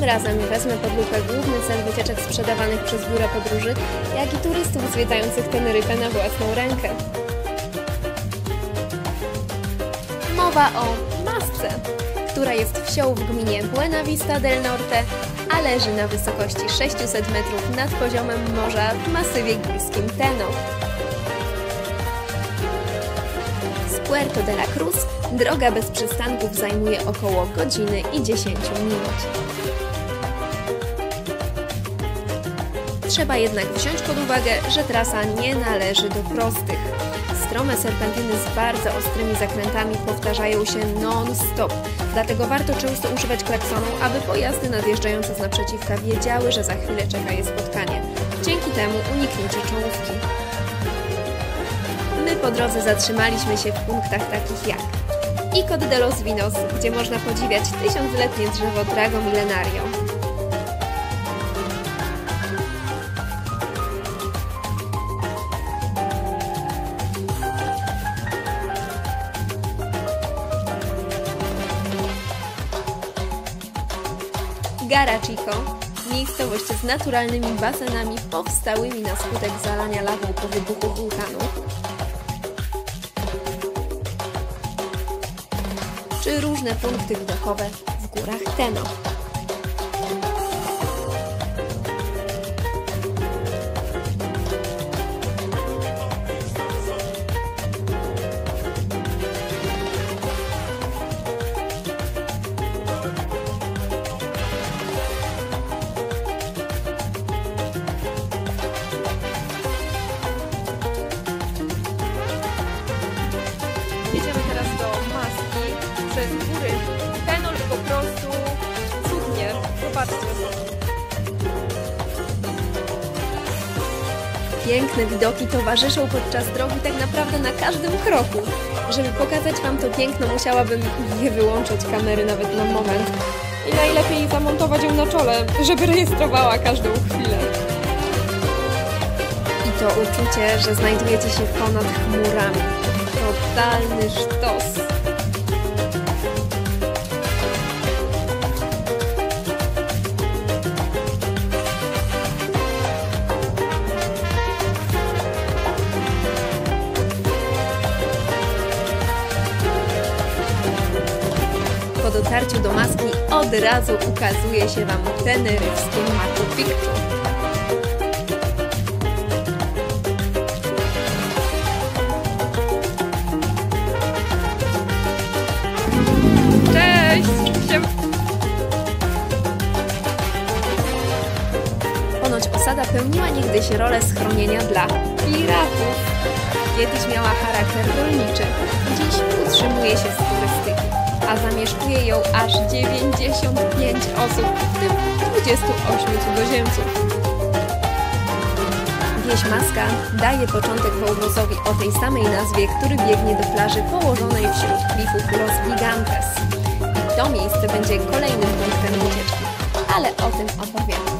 Tym razem wezmę pod lupę główny cel wycieczek sprzedawanych przez biura podróży, jak i turystów zwiedzających Teneryfę na własną rękę. Mowa o Masce, która jest wsią w gminie Buena Vista del Norte, a leży na wysokości 600 metrów nad poziomem morza w masywie górskim Teno. Z Puerto de la Cruz droga bez przystanków zajmuje około godziny i 10 minut. Trzeba jednak wziąć pod uwagę, że trasa nie należy do prostych. Strome serpentyny z bardzo ostrymi zakrętami powtarzają się non-stop, dlatego warto często używać klaksonu, aby pojazdy nadjeżdżające z naprzeciwka wiedziały, że za chwilę czeka je spotkanie. Dzięki temu unikniecie czołówki. My po drodze zatrzymaliśmy się w punktach takich jak Ico de los Vinos, gdzie można podziwiać 1000-letnie drzewo Drago Milenario. Gara Chico, miejscowość z naturalnymi basenami powstałymi na skutek zalania lawą po wybuchu wulkanu, czy różne punkty widokowe w górach Teno. Jedziemy teraz do Maski przez góry Teno, po prostu cudnie. Zobaczcie. Piękne widoki towarzyszą podczas drogi tak naprawdę na każdym kroku. Żeby pokazać Wam to piękno, musiałabym nie wyłączyć kamery nawet na moment. I najlepiej zamontować ją na czole, żeby rejestrowała każdą chwilę. I to uczucie, że znajdujecie się ponad chmurami. Totalny sztos. Po dotarciu do Maski od razu ukazuje się Wam teneryfskie Machu Picchu. Ponoć osada pełniła niegdyś rolę schronienia dla piratów. Kiedyś miała charakter rolniczy, dziś utrzymuje się z turystyki, a zamieszkuje ją aż 95 osób, w tym 28 cudzoziemców. Wieś Maska daje początek wąwozowi o tej samej nazwie, który biegnie do plaży położonej wśród klifów Los Gigantes. I to miejsce będzie kolejnym punktem wycieczki, ale o tym opowiem